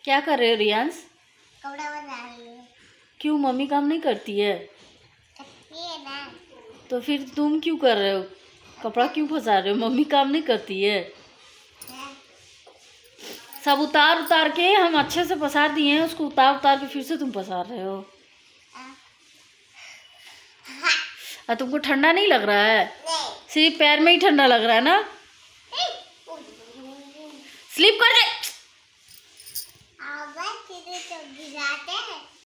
क्या कर रहे हो रियांश? कपड़ा बना रही हूँ। क्यों, मम्मी काम नहीं करती है? करती है ना। तो फिर तुम क्यों कर रहे हो? कपड़ा क्यों फंसा रहे हो? मम्मी काम नहीं करती है? सब उतार उतार के हम अच्छे से पसार दिए हैं, उसको उतार उतार के फिर से तुम पसार रहे हो। तुमको ठंडा नहीं लग रहा है? सिर्फ पैर में ही ठंडा लग रहा है ना? स्लीप कर दे।